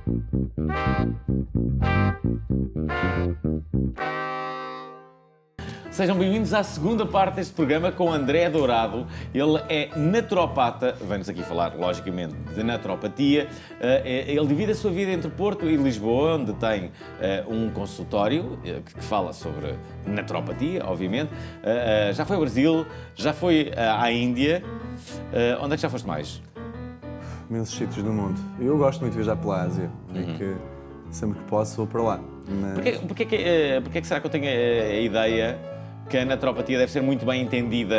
Sejam bem-vindos à segunda parte deste programa com André Dourado. Ele é naturopata, vem-nos aqui falar, logicamente, de naturopatia. Ele divide a sua vida entre Porto e Lisboa, onde tem um consultório que fala sobre naturopatia, obviamente. Já foi ao Brasil, já foi à Índia. Onde é que já foste mais? Imensos sítios do mundo. Eu gosto muito de viajar pela Ásia, que sempre que posso vou para lá. Mas... Porquê que será que eu tenho a ideia que a naturopatia deve ser muito bem entendida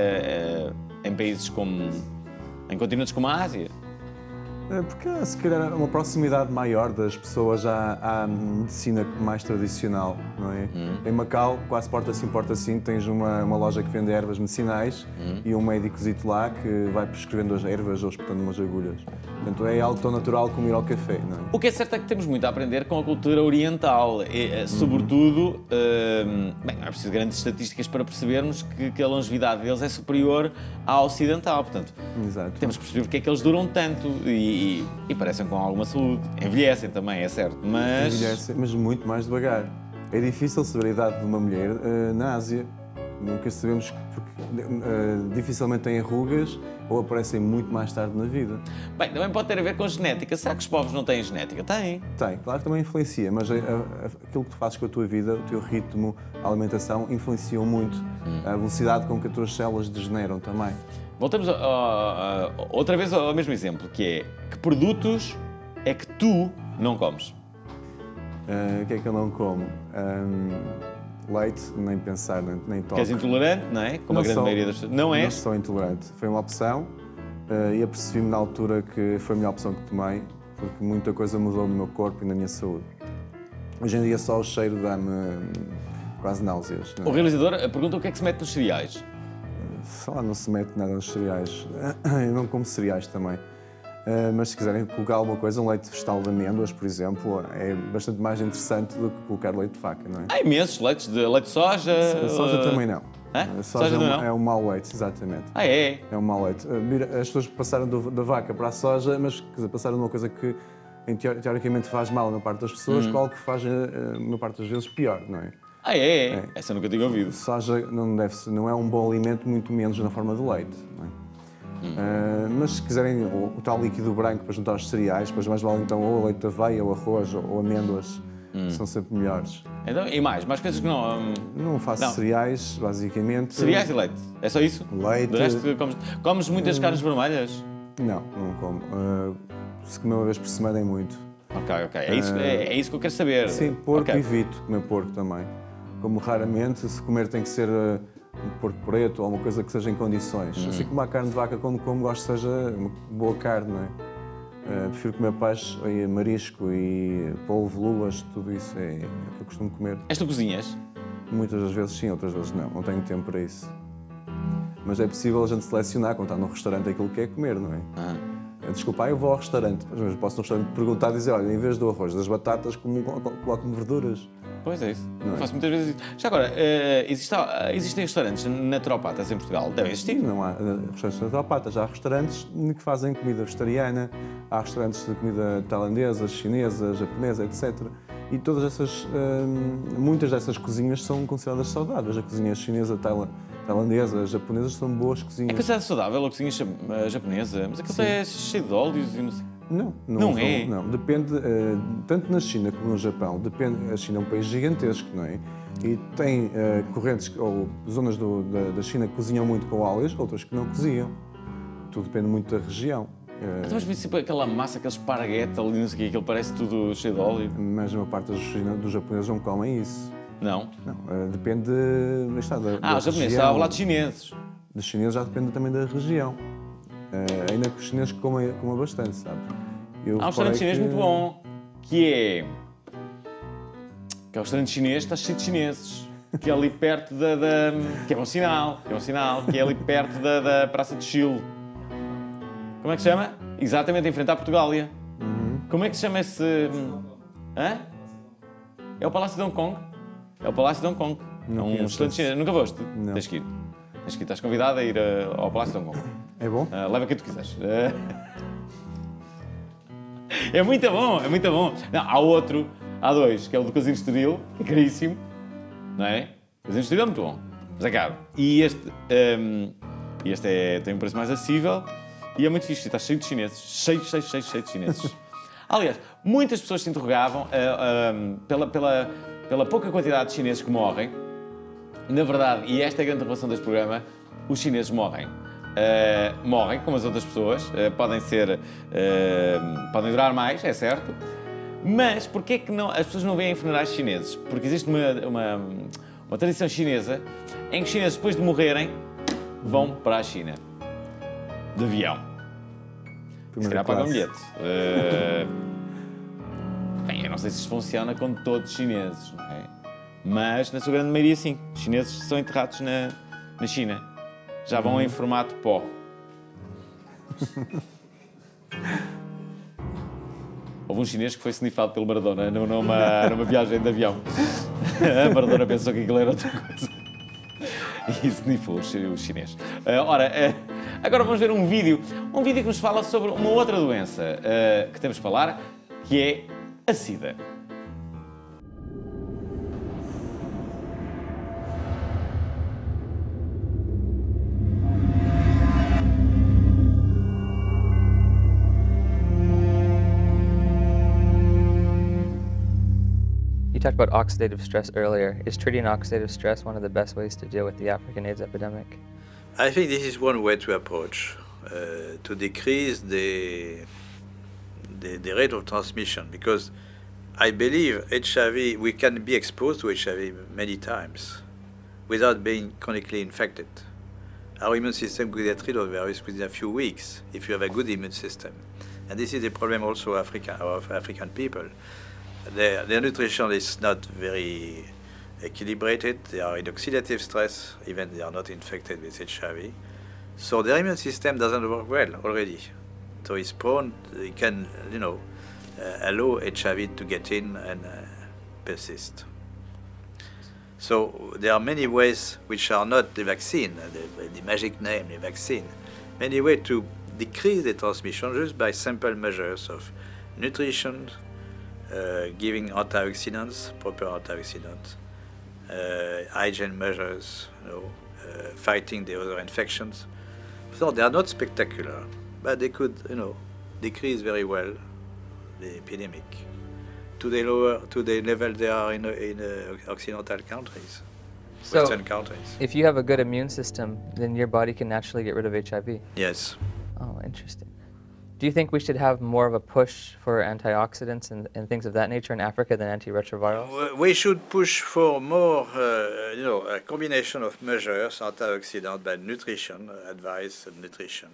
em países como... em continentes como a Ásia? Porque se calhar uma proximidade maior das pessoas à medicina mais tradicional, não é? Em Macau, quase porta sim, tens uma loja que vende ervas medicinais e um médicozito lá que vai prescrevendo as ervas ou espetando umas agulhas. Portanto, é algo tão natural como ir ao café, não é? O que é certo é que temos muito a aprender com a cultura oriental, sobretudo, bem, não é preciso grandes estatísticas para percebermos que a longevidade deles é superior à ocidental, portanto, Exato. temos que perceber porque é que eles duram tanto e parecem com alguma saúde. Envelhecem também, é certo, mas... Envelhecem, mas muito mais devagar. É difícil saber a idade de uma mulher na Ásia. Nunca sabemos porque dificilmente têm rugas ou aparecem muito mais tarde na vida. Bem, também pode ter a ver com genética. Será que os povos não têm genética? Têm. Tem, claro que também influencia, mas aquilo que tu fazes com a tua vida, o teu ritmo, a alimentação, influenciam muito. A velocidade com que as tuas células degeneram também. Voltamos outra vez ao mesmo exemplo, que é que produtos é que tu não comes? O que é que eu não como? Leite, nem pensar, nem toco. Que és intolerante, não é? Como não a grande maioria das pessoas. Não és? Não sou intolerante. Foi uma opção e apercebi-me na altura que foi a melhor opção que tomei, porque muita coisa mudou no meu corpo e na minha saúde. Hoje em dia só o cheiro dá-me quase náuseas. O realizador pergunta o que é que se mete nos cereais. Sei lá, não se mete nada nos cereais. Eu não como cereais também. Mas se quiserem colocar alguma coisa, um leite vegetal de amêndoas, por exemplo, é bastante mais interessante do que colocar leite de vaca, não é? Há imensos leites, de leite de soja... Soja também não. Hã? Soja não? É um mau leite, exatamente. Ah, é? É um mau leite. As pessoas passaram da vaca para a soja, mas quer dizer, passaram de uma coisa que teoricamente faz mal na parte das pessoas, com algo que faz, na parte das vezes, pior, não é? Ah, é? Essa eu nunca tinha ouvido. Soja não é um bom alimento, muito menos na forma de leite, não é? Mas se quiserem o tal líquido branco para juntar os cereais, depois mais vale então ou leite de aveia, ou arroz, ou amêndoas, são sempre melhores. Então, e mais coisas que não... Não faço cereais, basicamente. Cereais e leite? É só isso? Leite... De resto, comes muitas carnes vermelhas? Não como. Se comer uma vez por semana é muito. Ok. É isso que eu quero saber. Sim, porco evito comer porco também. Como raramente, se comer tem que ser um porco preto ou uma coisa que seja em condições. Assim como a carne de vaca, quando como, gosto que seja uma boa carne, não é? Prefiro comer peixe, marisco e polvo, lulas, tudo isso é o que eu costumo comer. Tu cozinhas? Muitas das vezes sim, outras vezes não tenho tempo para isso. Mas é possível a gente selecionar, quando está num restaurante, aquilo que quer comer, não é? Desculpa, eu vou ao restaurante, mas posso no restaurante perguntar e dizer, olha, em vez do arroz, das batatas, coloco-me verduras. Pois é isso. Eu faço muitas vezes isso. Já agora, existem restaurantes naturopatas em Portugal? Devem existir. Não há restaurantes naturopatas, há restaurantes que fazem comida vegetariana, há restaurantes de comida tailandesa, chinesa, japonesa, etc. E todas essas, muitas dessas cozinhas são consideradas saudáveis. A cozinha chinesa, tailandesa, japonesa são boas cozinhas. É considerada saudável a cozinha japonesa? Mas aquilo é cheio de óleos e não sei... Não é? Não, depende, tanto na China como no Japão, depende, a China é um país gigantesco, não é? E tem correntes ou zonas da China que cozinham muito com óleos, outras que não cozinham. Tudo depende muito da região. Então, mas sempre aquela massa, aquele esparguete ali, não sei o quê, aquilo parece tudo cheio de óleo. Mas uma parte dos japoneses não comem isso. Não? Não, depende da os japoneses, estava a falar de chineses. Dos chineses já depende também da região. Ainda que os chineses comem bastante, sabe? Há um restaurante chinês muito bom, que é o restaurante chinês, está cheio de chineses, que é ali perto que é um sinal, que é ali perto da Praça de Chile. Como é que se chama? Exatamente, em frente à Portugália. Como é que se chama esse... Hã? É o Palácio de Hong Kong. É o Palácio de Hong Kong. É um restaurante chinês. Nunca foste? Não. Tens que ir. Estás convidado a ir ao Palácio de Hong Kong. É bom? Leva quem tu quiseres. É muito bom, é muito bom. Não, há dois, que é o do Casino Estoril, que é caríssimo, não é? O Casino Estoril é muito bom, mas é caro. E este tem um preço mais acessível e é muito fixe, está cheio de chineses, cheio de chineses. Aliás, muitas pessoas se interrogavam pela pouca quantidade de chineses que morrem. Na verdade, e esta é a grande revelação deste programa, os chineses morrem. Morrem, como as outras pessoas, podem durar mais, é certo, mas porquê é que as pessoas não veem funerais chineses? Porque existe uma tradição chinesa em que os chineses, depois de morrerem, vão para a China, de avião. Se calhar pagam um bilhete. Bem, eu não sei se isso funciona com todos os chineses, não é? Mas, na sua grande maioria, sim. Os chineses são enterrados na China. Já vão em formato pó. Houve um chinês que foi snifado pelo Maradona numa viagem de avião. A Maradona pensou que aquilo era outra coisa. E snifou o chinês. Agora vamos ver um vídeo que nos fala sobre uma outra doença que temos que falar, que é a SIDA. You talked about oxidative stress earlier. Is treating oxidative stress one of the best ways to deal with the African AIDS epidemic? I think this is one way to approach, to decrease the rate of transmission, because I believe HIV, we can be exposed to HIV many times without being chronically infected. Our immune system could get rid of the virus within a few weeks if you have a good immune system. And this is the problem also of African people. Their nutrition is not very equilibrated. They are in oxidative stress, even they are not infected with HIV. So their immune system doesn't work well already. So it's prone, it can, allow HIV to get in and persist. So there are many ways which are not the vaccine, the magic name, the vaccine. Many ways to decrease the transmission just by simple measures of nutrition, giving antioxidants, proper antioxidants, hygiene measures, fighting the other infections. So they are not spectacular, but they could, decrease very well the epidemic to the level they are in Occidental countries, Western countries. If you have a good immune system, then your body can naturally get rid of HIV. Yes. Oh, interesting. Do you think we should have more of a push for antioxidants and things of that nature in Africa than antiretrovirals? We should push for more, a combination of measures, antioxidant by nutrition, advice and nutrition,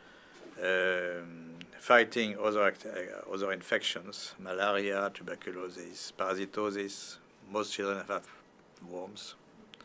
fighting other infections, malaria, tuberculosis, parasitosis. Most children have worms.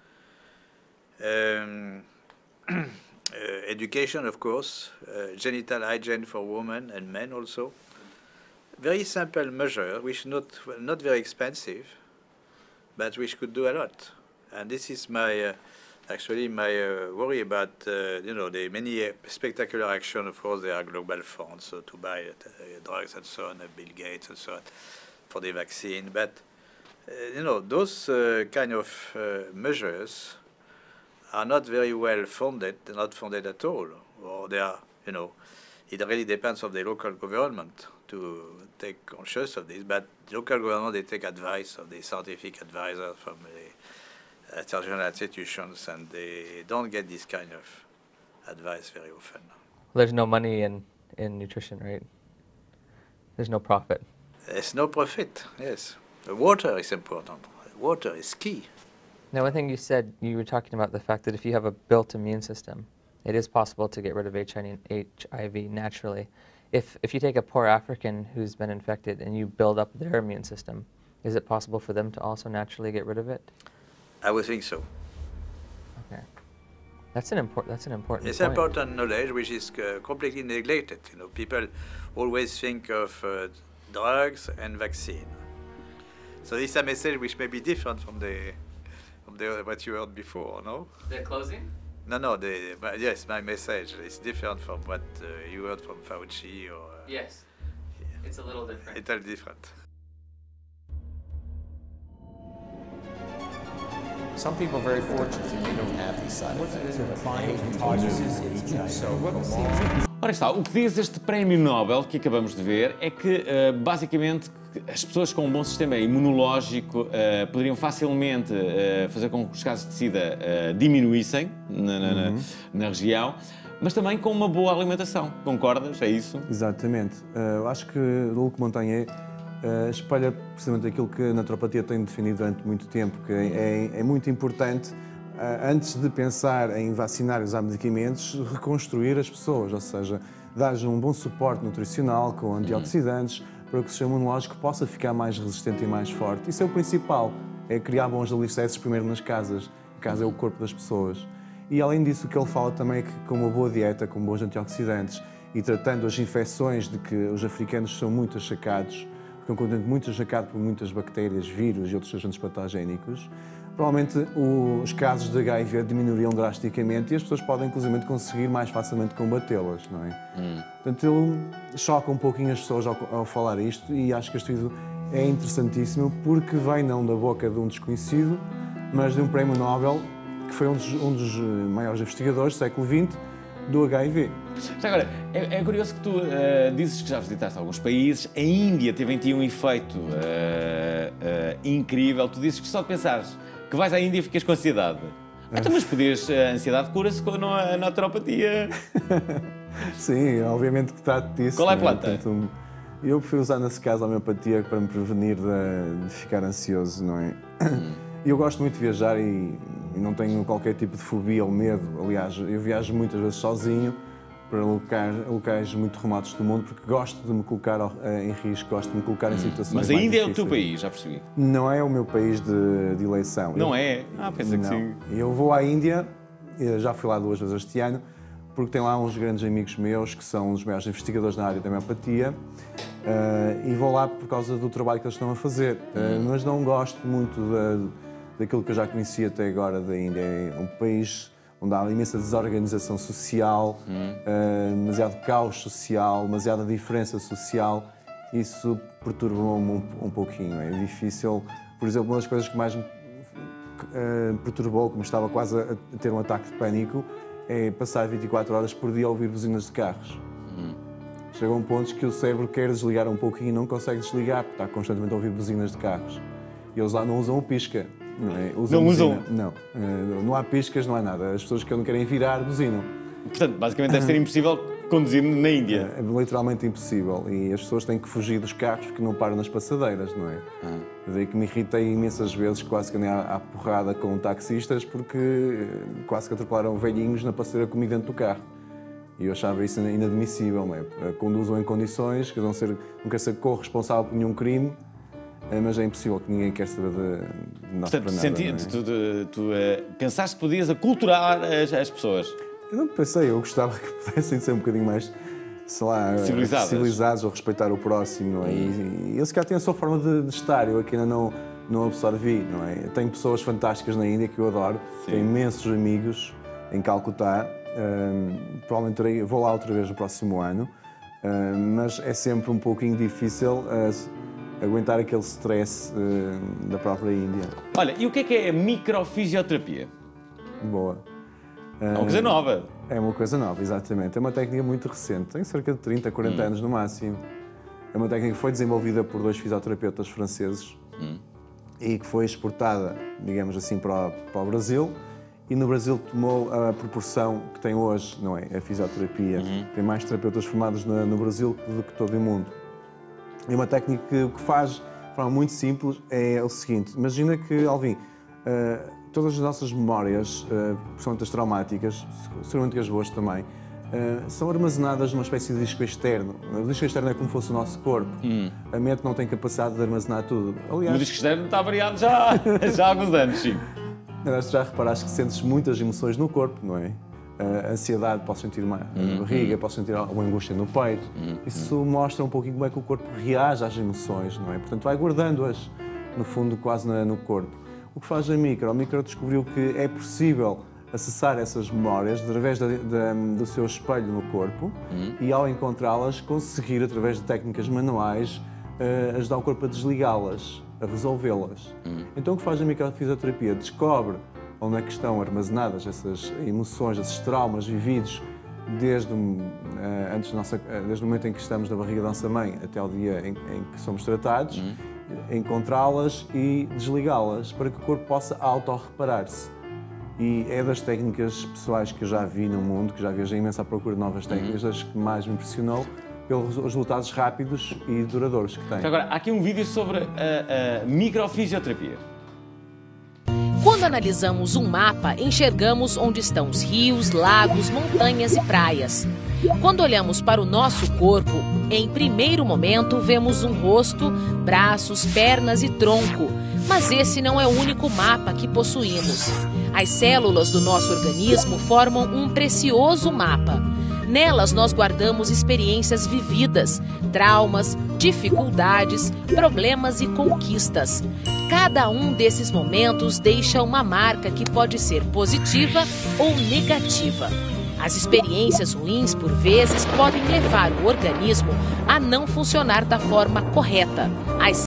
Education, of course, genital hygiene for women and men also. Very simple measure, which not very expensive, but which could do a lot. And this is my worry about the many spectacular action. Of course, there are global funds to buy drugs and so on, Bill Gates and so on, for the vaccine. But those kind of measures are not very well funded, not funded at all, or they are, it really depends on the local government to take conscious of this, but the local government, they take advice of the scientific advisors from the international institutions, and they don't get this kind of advice very often. There's no money in nutrition, right? There's no profit. There's no profit, yes. The water is important. Water is key. Now, one thing you said, you were talking about the fact that if you have a built immune system, it is possible to get rid of HIV naturally. If you take a poor African who's been infected and you build up their immune system, is it possible for them to also naturally get rid of it? I would think so. Okay. That's an important It's point. important knowledge which is completely neglected. People always think of drugs and vaccine. So this is a message which may be different from what you heard before, no? The closing? No, yes, my message is different from what you heard from Fauci or... Yes. It's a little different. It's a little different. Some people are very fortunate that they don't have these side effects. Ora está, o que diz este prémio Nobel que acabamos de ver é que, basicamente, as pessoas com um bom sistema imunológico poderiam facilmente fazer com que os casos de SIDA diminuíssem na região, mas também com uma boa alimentação. Concordas? É isso? Exatamente. Eu acho que Luc Montagnier espelha precisamente aquilo que a naturopatia tem definido durante muito tempo, que é muito importante, antes de pensar em vacinar e usar medicamentos, reconstruir as pessoas, ou seja, dar-lhes um bom suporte nutricional com antioxidantes para que o sistema imunológico possa ficar mais resistente e mais forte. Isso é o principal, é criar bons alicerces primeiro nas casas. A casa é o corpo das pessoas. E além disso, o que ele fala também é que com uma boa dieta, com bons antioxidantes e tratando as infecções de que os africanos são muito achacados, porque é um continente muito achacado por muitas bactérias, vírus e outros agentes patogénicos, provavelmente os casos de HIV diminuiriam drasticamente e as pessoas podem, inclusive, conseguir mais facilmente combatê-las, não é? Portanto, ele choca um pouquinho as pessoas ao falar isto e acho que este vídeo é interessantíssimo porque vem não da boca de um desconhecido, mas de um prémio Nobel que foi um dos maiores investigadores do século XX do HIV. Já agora, é curioso que tu dizes que já visitaste alguns países. A Índia teve em ti um efeito incrível. Tu dizes que só de pensares que vais à Índia ficas com ansiedade. Então, mas a ansiedade cura-se com a naturopatia. Sim, obviamente que trato disso. Qual é a planta? Portanto, eu prefiro usar nesse caso a homeopatia para me prevenir de ficar ansioso, não é? E eu gosto muito de viajar e não tenho qualquer tipo de fobia ou medo. Aliás, eu viajo muitas vezes sozinho para locais muito remotos do mundo porque gosto de me colocar em risco, gosto de me colocar em situações Mas a mais Índia é o difíceis. teu país, já percebi. Não é o meu país de eleição. Não é? Pensa que Não. sim. Eu vou à Índia, já fui lá 2 vezes este ano, porque tem lá uns grandes amigos meus que são os maiores investigadores na área da homeopatia e vou lá por causa do trabalho que eles estão a fazer. Mas não gosto muito daquilo que eu já conhecia até agora da Índia. É um país onde há imensa desorganização social, demasiado caos social, demasiada diferença social. Isso perturba-me um pouquinho. É difícil. Por exemplo, uma das coisas que mais me perturbou, como estava quase a ter um ataque de pânico, é passar 24 horas por dia a ouvir buzinas de carros. Chega a um ponto que o cérebro quer desligar um pouquinho e não consegue desligar, porque está constantemente a ouvir buzinas de carros. E eles lá não usam o pisca. Não é? Não usam? Não. Não há piscas, não há nada. As pessoas que não querem virar buzinam. Portanto, basicamente deve ser impossível conduzir na Índia. É literalmente impossível. E as pessoas têm que fugir dos carros porque não param nas passadeiras, não é? Daí que me irritei imensas vezes, quase que andei à porrada com taxistas, porque quase que atropelaram velhinhos na passadeira comigo dentro do carro. E eu achava isso inadmissível, não é? Conduzam em condições, que não quer ser corresponsável por nenhum crime, mas é impossível que ninguém quer saber de nós para nada. Tu pensaste que podias aculturar as pessoas. Eu não pensei, eu gostava que pudessem ser um bocadinho mais, sei lá, civilizados ou respeitar o próximo, não é? E eles cá têm a sua forma de estar, eu aqui ainda não absorvi, não é? Eu tenho pessoas fantásticas na Índia que eu adoro, tenho imensos amigos em Calcutá, provavelmente vou lá outra vez no próximo ano, mas é sempre um pouquinho difícil aguentar aquele stress da própria Índia. Olha, e o que é a microfisioterapia? Boa. É uma coisa nova. É uma coisa nova, exatamente. É uma técnica muito recente, tem cerca de 30, 40 anos no máximo. É uma técnica que foi desenvolvida por 2 fisioterapeutas franceses e que foi exportada, digamos assim, para o Brasil. E no Brasil tomou a proporção que tem hoje, não é? A fisioterapia. Tem mais terapeutas formados no Brasil do que todo o mundo. É uma técnica que o que faz de forma muito simples é o seguinte. Imagina que, Alvin, todas as nossas memórias, principalmente as traumáticas, seguramente as boas também, são armazenadas numa espécie de disco externo. O disco externo é como se fosse o nosso corpo. A mente não tem capacidade de armazenar tudo. Aliás, o disco externo está variado já há alguns anos, sim. Tu já reparaste que sentes muitas emoções no corpo, não é? A ansiedade, posso sentir uma barriga, posso sentir uma angústia no peito. Isso mostra um pouquinho como é que o corpo reage às emoções, não é? Portanto, vai guardando-as, no fundo, quase no corpo. O que faz a micro? A micro descobriu que é possível acessar essas memórias através do seu espelho no corpo e, ao encontrá-las, conseguir, através de técnicas manuais, ajudar o corpo a desligá-las, a resolvê-las. Então o que faz a microfisioterapia? Descobre onde é que estão armazenadas essas emoções, esses traumas vividos desde o momento em que estamos na barriga da nossa mãe até o dia em que somos tratados, encontrá-las e desligá-las para que o corpo possa autorreparar-se. E é das técnicas pessoais que eu já vi no mundo, que já viajei imenso à procura de novas técnicas, das que mais me impressionou pelos resultados rápidos e duradouros que tem. Agora, há aqui um vídeo sobre a microfisioterapia. Quando analisamos um mapa, enxergamos onde estão os rios, lagos, montanhas e praias. Quando olhamos para o nosso corpo, em primeiro momento vemos um rosto, braços, pernas e tronco. Mas esse não é o único mapa que possuímos. As células do nosso organismo formam um precioso mapa. Nelas nós guardamos experiências vividas, traumas, dificuldades, problemas e conquistas. Cada um desses momentos deixa uma marca que pode ser positiva ou negativa. As experiências ruins, por vezes, podem levar o organismo a não funcionar da forma correta.